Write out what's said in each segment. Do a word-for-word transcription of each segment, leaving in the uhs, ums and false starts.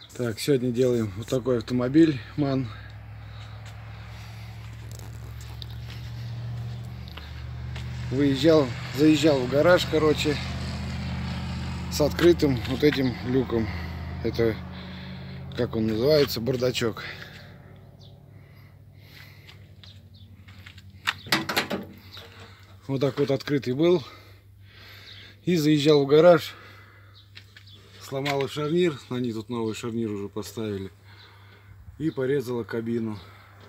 Так, сегодня делаем вот такой автомобиль МАН. Выезжал, заезжал в гараж, короче, с открытым вот этим люком. Это, как он называется, бардачок. Вот так вот открытый был. И заезжал в гараж. Сломала шарнир, они тут новый шарнир уже поставили. И порезала кабину.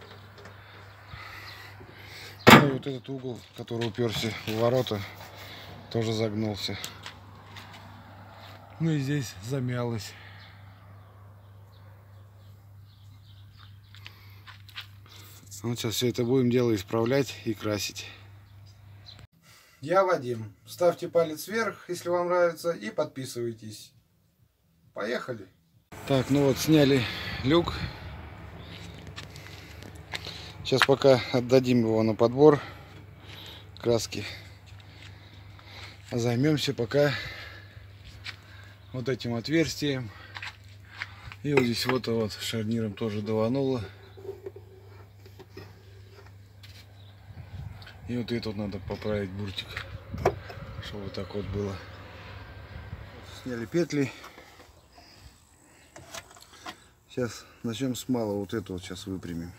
Ну и вот этот угол, который уперся в ворота, тоже загнулся. Ну и здесь замялось. Вот сейчас все это будем дело исправлять и красить. Я Вадим. Ставьте палец вверх, если вам нравится, и подписывайтесь. Поехали! Так, ну вот сняли люк. Сейчас пока отдадим его на подбор краски. А займемся пока вот этим отверстием. И вот здесь вот, вот шарниром тоже давануло. И вот этот надо поправить буртик, чтобы вот так вот было. Сняли петли. Сейчас начнем с малого. Вот это вот сейчас выпрямим.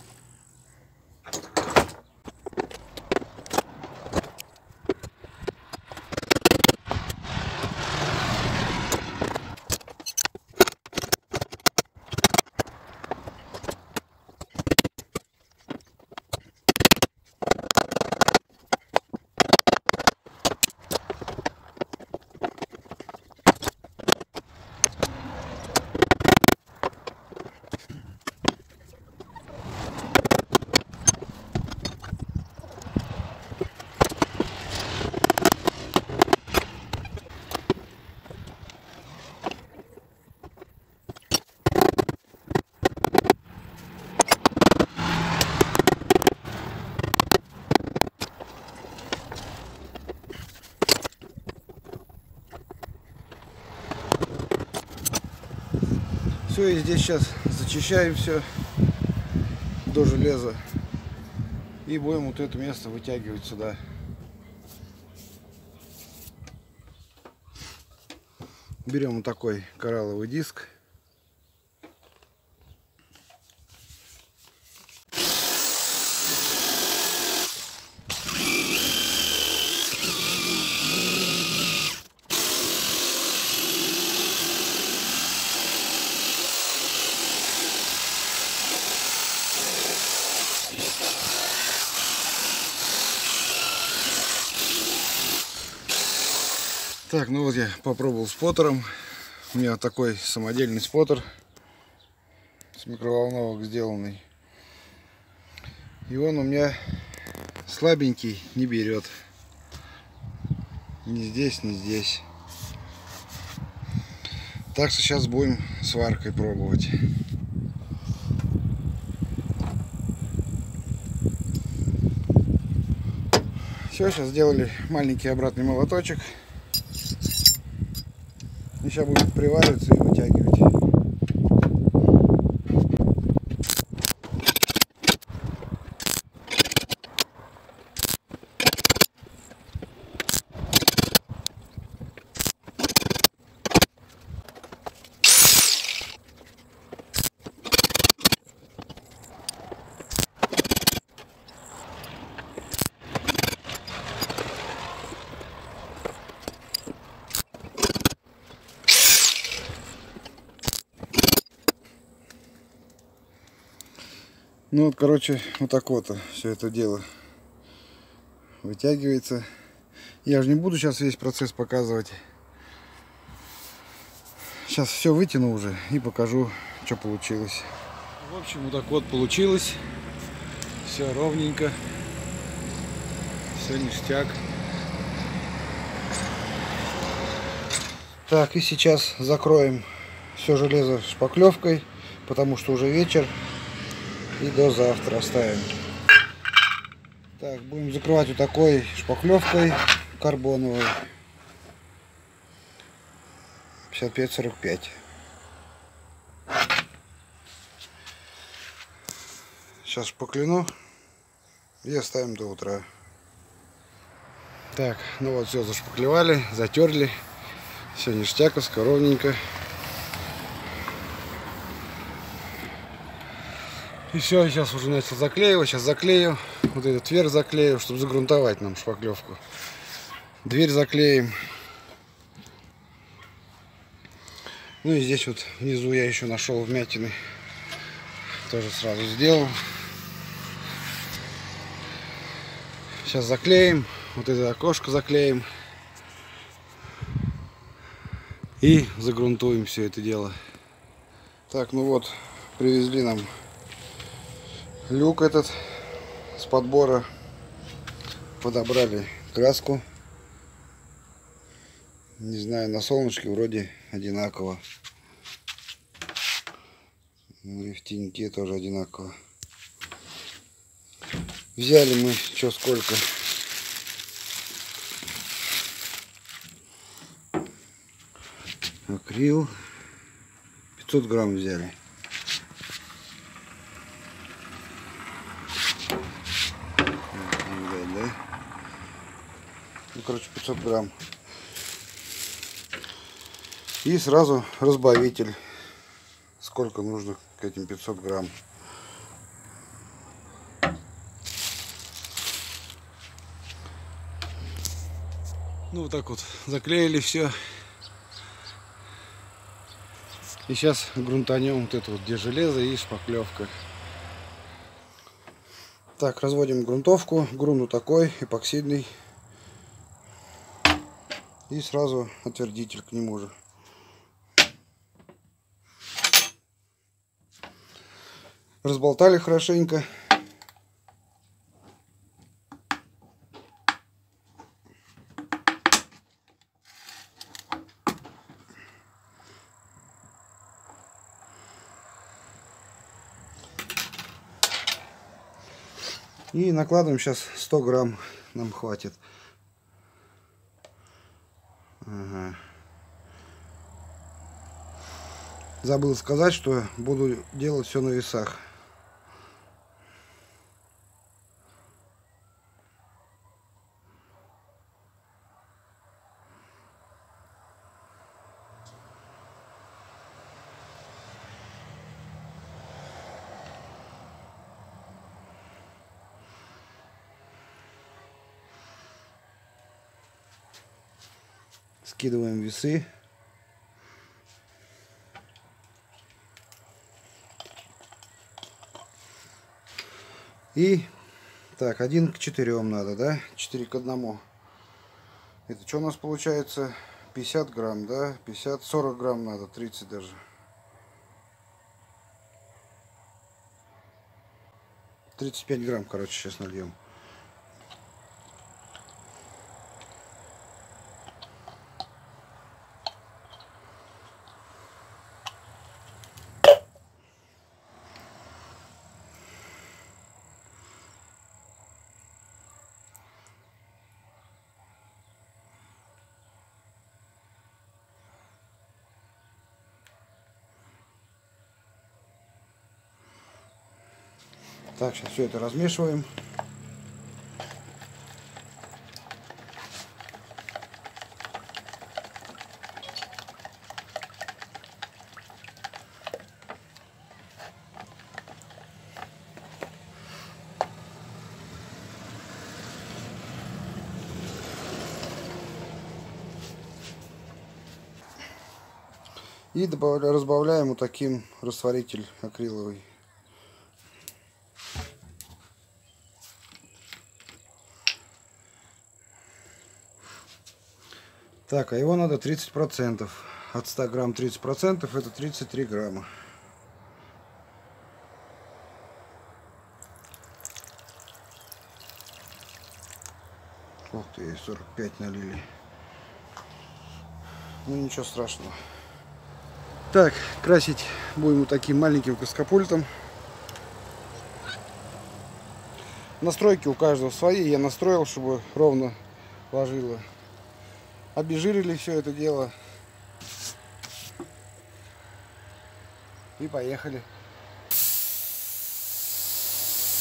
Все, и здесь сейчас зачищаем все до железа. И будем вот это место вытягивать сюда. Берем вот такой коралловый диск. Так, ну вот я попробовал споттером. У меня такой самодельный споттер с микроволновок сделанный. И он у меня слабенький, не берет. Ни здесь, ни здесь. Так что сейчас будем сваркой пробовать. Все, сейчас сделали маленький обратный молоточек. И сейчас будем привариваться и вытягивать. Ну вот, короче, вот так вот все это дело вытягивается. Я же не буду сейчас весь процесс показывать. Сейчас все вытяну уже и покажу, что получилось. В общем, вот так вот получилось. Все ровненько. Все ништяк. Так, и сейчас закроем все железо шпаклевкой, потому что уже вечер. И до завтра оставим. Так, будем закрывать вот такой шпаклевкой карбоновой. пятьдесят пять сорок пять. Сейчас шпакляну и оставим до утра. Так, ну вот все зашпаклевали, затерли. Все ништяковско, ровненько. И все, сейчас уже начал заклеивать. Сейчас заклею. Вот этот верх заклею, чтобы загрунтовать нам шпаклевку. Дверь заклеим. Ну и здесь вот внизу я еще нашел вмятины. Тоже сразу сделал. Сейчас заклеим. Вот это окошко заклеим. И загрунтуем все это дело. Так, ну вот, привезли нам люк этот с подбора. Подобрали краску. Не знаю, на солнышке вроде одинаково. И в теньке тоже одинаково. Взяли мы что сколько. Акрил. пятьсот грамм взяли. Да? Ну, короче, пятьсот грамм. И сразу разбавитель. Сколько нужно к этим пятьсот грамм. Ну вот так вот заклеили все. И сейчас грунтанем вот это вот, где железо и шпаклевка. Так, разводим грунтовку. Грунт вот такой, эпоксидный. И сразу отвердитель к нему же. Разболтали хорошенько. И накладываем сейчас сто грамм, нам хватит. Ага. Забыл сказать, что буду делать все на весах. Скидываем весы. И так, один к четырем надо, да? четыре к одному. Это что у нас получается? пятьдесят грамм, да? пятьдесят, сорок грамм надо, тридцать даже. тридцать пять грамм, короче, сейчас нальем. Так, сейчас все это размешиваем. И добавляем, разбавляем вот таким растворитель акриловый. Так, а его надо тридцать процентов. От ста грамм тридцать процентов это тридцать три грамма. Ух ты, сорок пять налили. Ну ничего страшного. Так, красить будем вот таким маленьким каскопультом. Настройки у каждого свои. Я настроил, чтобы ровно ложило. Обезжирили все это дело. И поехали.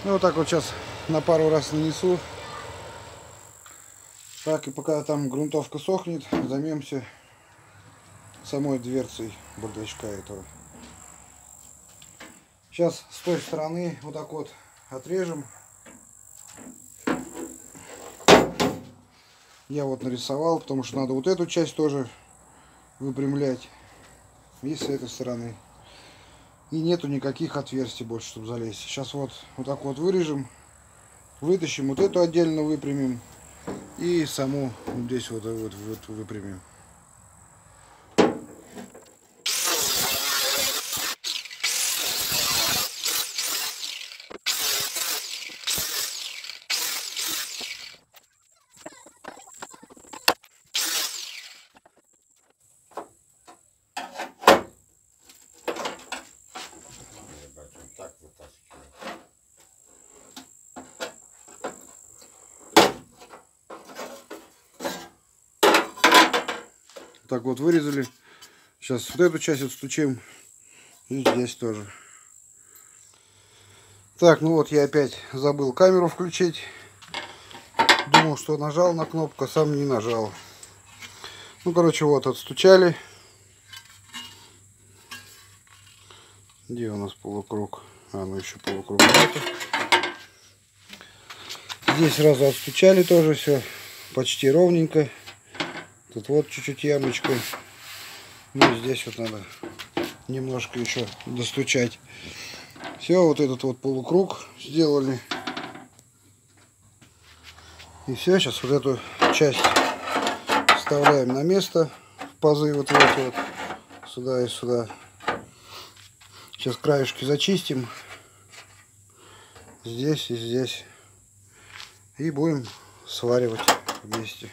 Ну вот так вот сейчас на пару раз нанесу. Так, и пока там грунтовка сохнет, займемся самой дверцей бардачка этого. Сейчас с той стороны вот так вот отрежем. Я вот нарисовал, потому что надо вот эту часть тоже выпрямлять. И с этой стороны. И нету никаких отверстий больше, чтобы залезть. Сейчас вот, вот так вот вырежем. Вытащим, вот эту отдельно выпрямим. И саму вот здесь вот, вот, вот выпрямим. Так вот вырезали. Сейчас вот эту часть отстучим. И здесь тоже. Так, ну вот я опять забыл камеру включить. Думал, что нажал на кнопку, а сам не нажал. Ну, короче, вот отстучали. Где у нас полукруг? А, ну еще полукруг нету. Здесь сразу отстучали тоже все. Почти ровненько. Тут вот чуть-чуть ямочка. Ну и здесь вот надо немножко еще достучать. Все, вот этот вот полукруг сделали. И все, сейчас вот эту часть вставляем на место. В пазы вот эти вот. Сюда и сюда. Сейчас краешки зачистим. Здесь и здесь. И будем сваривать вместе.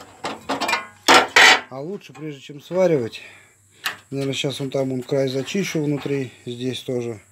А лучше, прежде чем сваривать, наверное, сейчас вон там он край зачищу внутри, здесь тоже.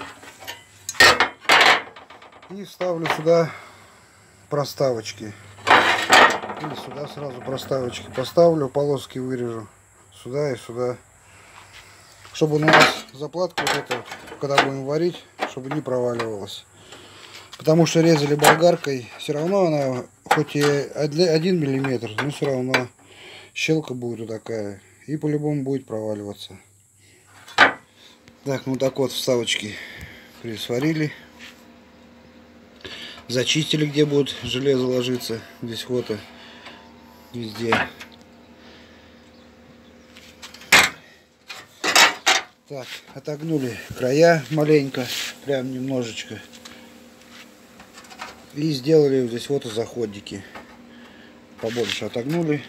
И ставлю сюда проставочки. Или сюда сразу проставочки поставлю, полоски вырежу. Сюда и сюда. Чтобы у нас заплатка вот эта, когда будем варить, чтобы не проваливалась. Потому что резали болгаркой, все равно она, хоть и один миллиметр, но все равно щелка будет такая. И по-любому будет проваливаться. Так, ну так вот вставочки присварили. Зачистили, где будет железо ложиться. Здесь вот и везде. Так, отогнули края маленько, прям немножечко. И сделали здесь вот и заходики. Побольше отогнули,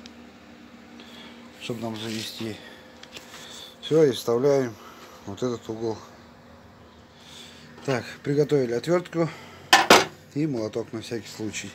чтобы нам завести. Все, и вставляем вот этот угол. Так, приготовили отвертку и молоток на всякий случай.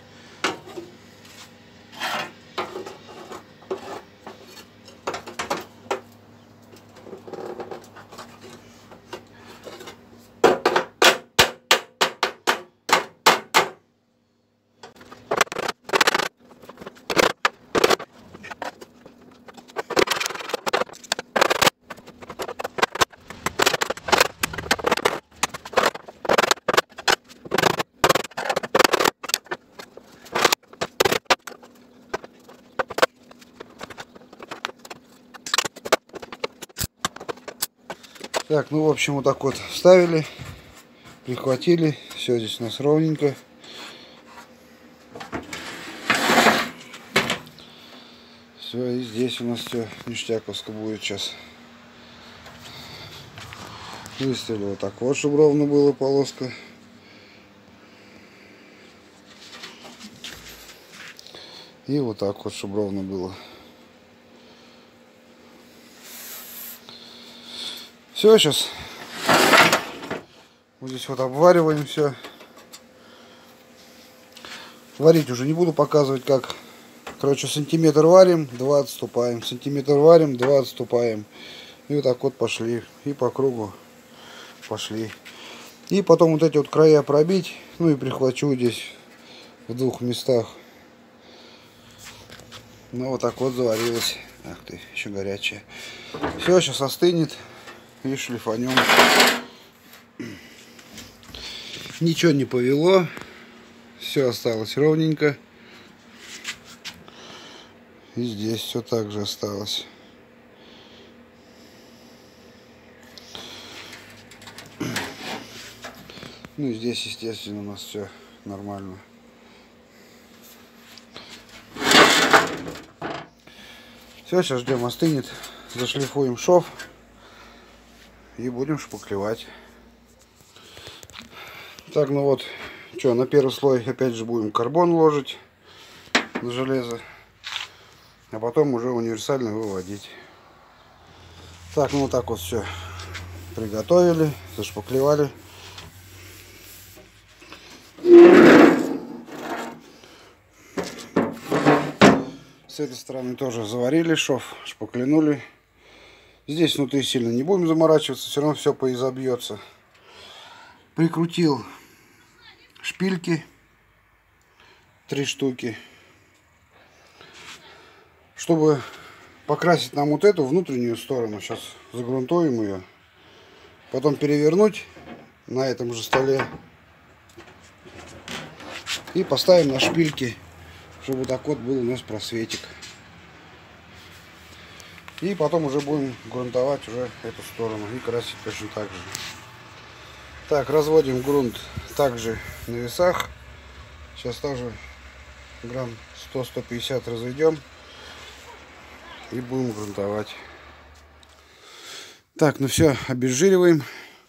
Так, ну в общем вот так вот вставили, прихватили, все здесь у нас ровненько. Все, и здесь у нас все ништяковско будет сейчас. Выставили вот так вот, чтобы ровно была полоска. И вот так вот, чтобы ровно было. Все, сейчас вот здесь вот обвариваем все. Варить уже не буду показывать как. Короче, сантиметр варим, два отступаем. Сантиметр варим, два отступаем. И вот так вот пошли. И по кругу пошли. И потом вот эти вот края пробить. Ну и прихвачу здесь в двух местах. Ну вот так вот заварилось. Ах ты, еще горячая. Все, сейчас остынет. И шлифанем. Ничего не повело. Все осталось ровненько. И здесь все так же осталось. Ну и здесь, естественно, у нас все нормально. Все, сейчас ждем, остынет. Зашлифуем шов и будем шпаклевать. Так, ну вот, что, на первый слой опять же будем карбон ложить на железо, а потом уже универсально выводить. Так, ну вот так вот все приготовили, зашпаклевали. С этой стороны тоже заварили шов, шпаклянули. Здесь внутри сильно не будем заморачиваться, все равно все поизобьется. Прикрутил шпильки, три штуки, чтобы покрасить нам вот эту внутреннюю сторону. Сейчас загрунтуем ее, потом перевернуть на этом же столе и поставим на шпильки, чтобы так вот был у нас просветик. И потом уже будем грунтовать уже эту сторону и красить точно так же. Так, разводим грунт также на весах. Сейчас тоже грамм сто — сто пятьдесят разведем и будем грунтовать. Так, ну все, обезжириваем.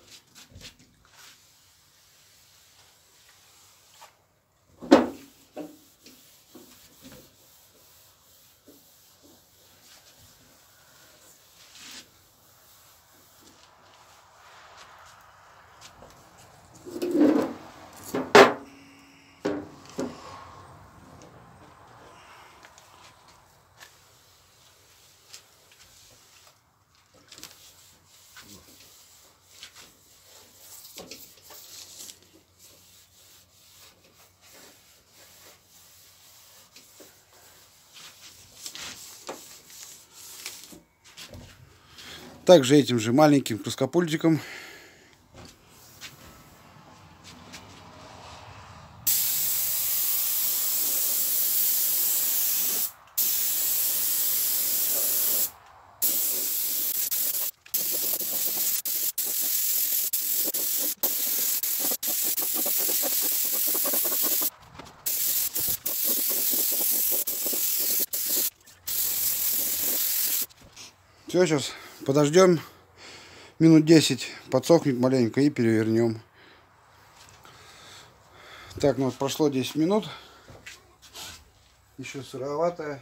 Также этим же маленьким плоскопультиком все, сейчас подождем минут десять, подсохнет маленько и перевернем. Так, ну вот прошло десять минут, еще сыроватая.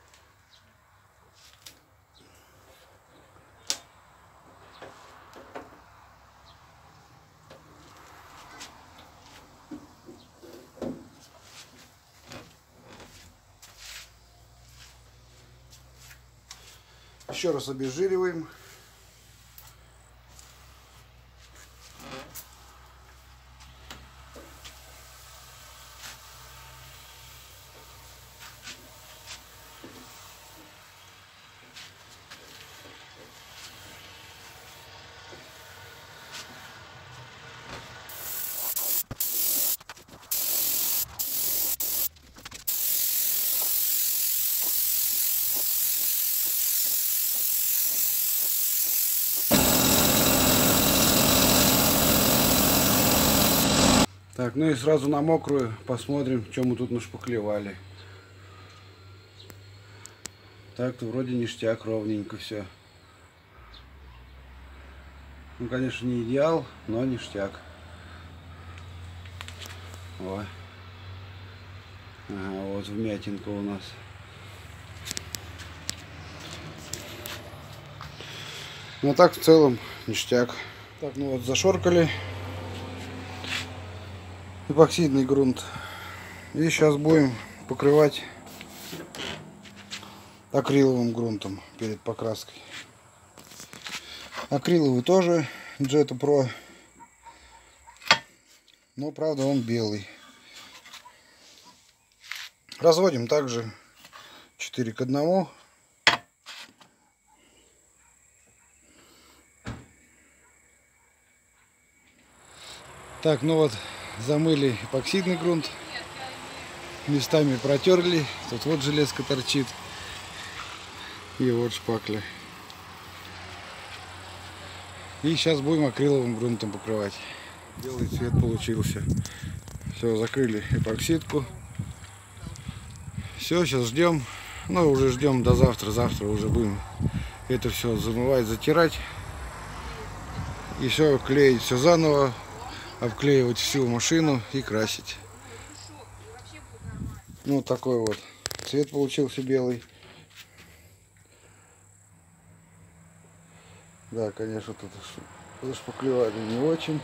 Еще раз обезжириваем. Так, ну и сразу на мокрую посмотрим, что мы тут нашпаклевали. Так-то вроде ништяк, ровненько все. Ну, конечно, не идеал, но ништяк. О. Ага, вот вмятинка у нас. Ну, так в целом ништяк. Так, ну вот зашоркали эпоксидный грунт. И сейчас будем покрывать акриловым грунтом перед покраской. Акриловый тоже Jetta Pro, но правда он белый. Разводим также четыре к одному. Так, ну вот замыли эпоксидный грунт, местами протерли. Тут вот железка торчит и вот шпакля. И сейчас будем акриловым грунтом покрывать. Белый цвет получился. Все, закрыли эпоксидку. Все, сейчас ждем. Ну, уже ждем до завтра. Завтра уже будем это все замывать, затирать. И все, клеить все заново. Обклеивать всю машину и красить. Ну, такой вот цвет получился белый. Да, конечно, тут зашпаклевали не очень.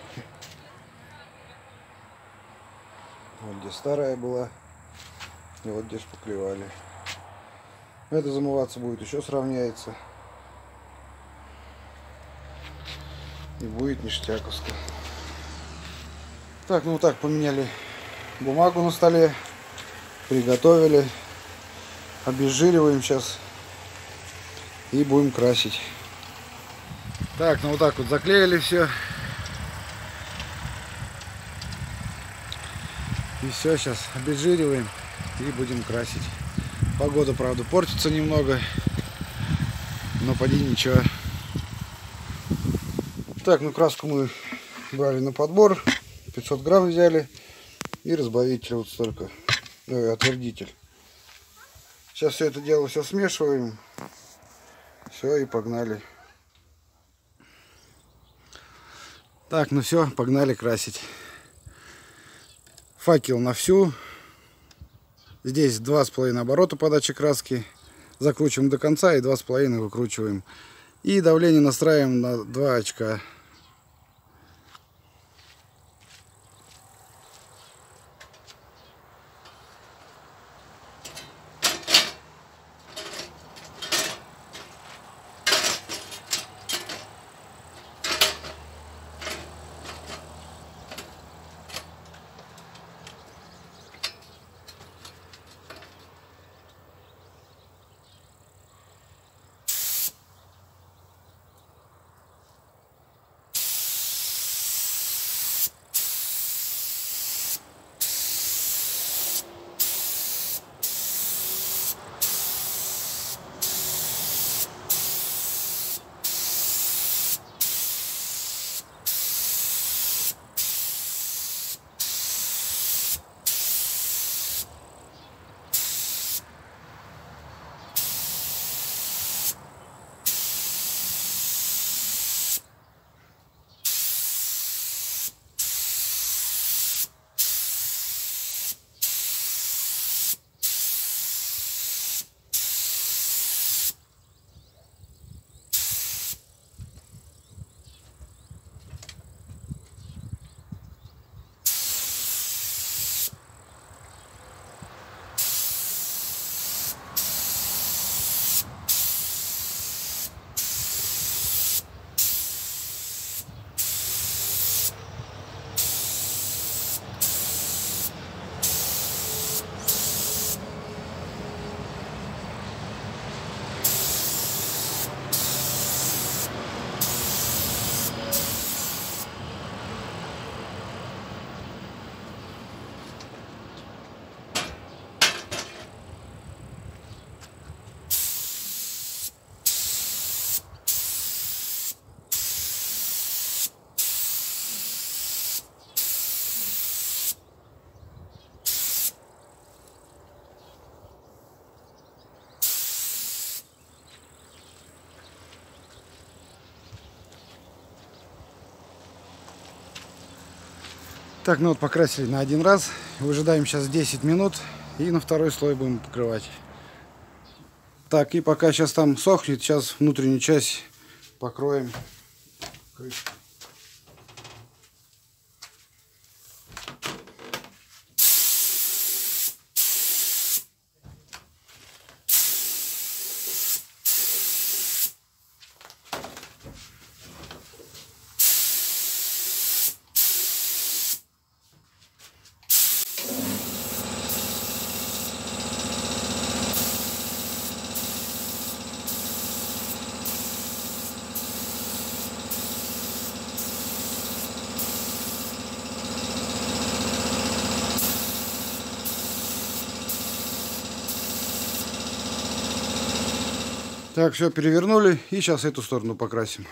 Вот где старая была. И вот где шпаклевали. Это замываться будет, еще сравняется. И будет ништяковско. Так, ну вот так поменяли бумагу на столе. Приготовили. Обезжириваем сейчас. И будем красить. Так, ну вот так вот заклеили все. И все, сейчас обезжириваем и будем красить. Погода, правда, портится немного, но поди ничего. Так, ну краску мы брали на подбор. пятьсот грамм взяли. И разбавитель вот столько. Э, отвердитель. Сейчас все это дело все смешиваем. Все, и погнали. Так, ну все, погнали красить. Факел на всю. Здесь два с половиной оборота подачи краски. Закручиваем до конца и два с половиной выкручиваем. И давление настраиваем на два очка. Так, ну вот покрасили на один раз. Выжидаем сейчас десять минут. И на второй слой будем покрывать. Так, и пока сейчас там сохнет, сейчас внутреннюю часть покроем крышкой. Так, все перевернули и сейчас эту сторону покрасим.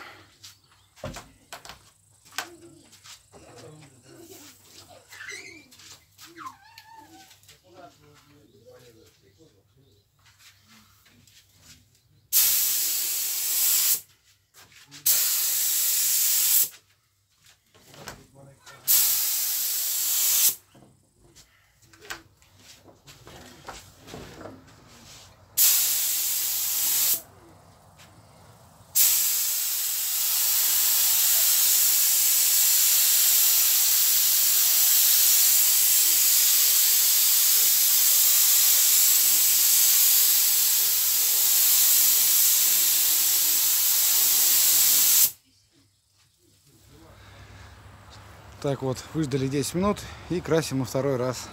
Так вот, выждали десять минут и красим во второй раз.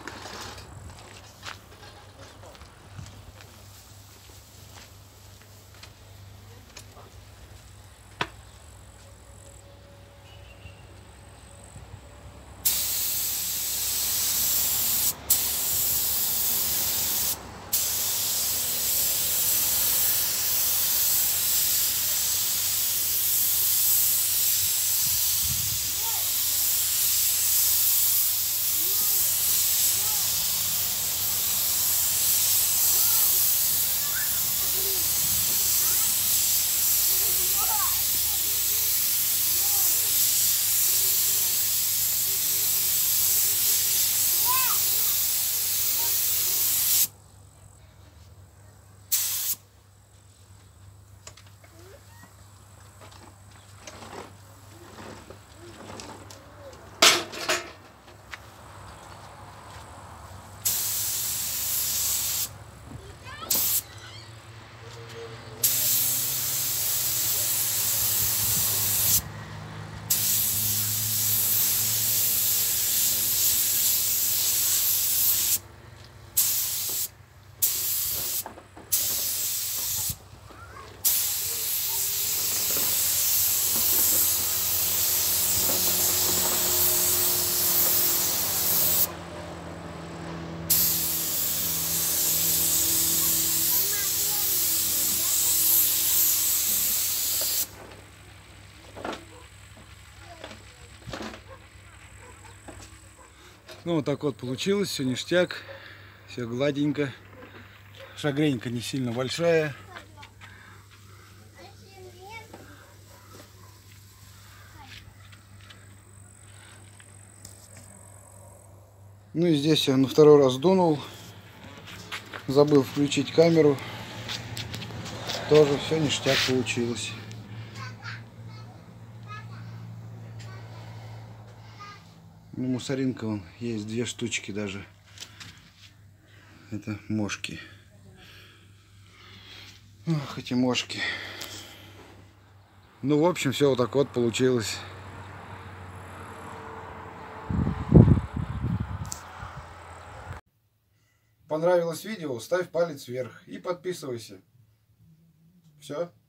Ну вот так вот получилось, все ништяк, все гладенько. Шагренька не сильно большая. Ну и здесь я на второй раз дунул, забыл включить камеру, тоже все ништяк получилось. Ну, мусоринка вон, есть две штучки даже. Это мошки. Ох, эти мошки. Ну, в общем, все вот так вот получилось. Понравилось видео? Ставь палец вверх и подписывайся. Все.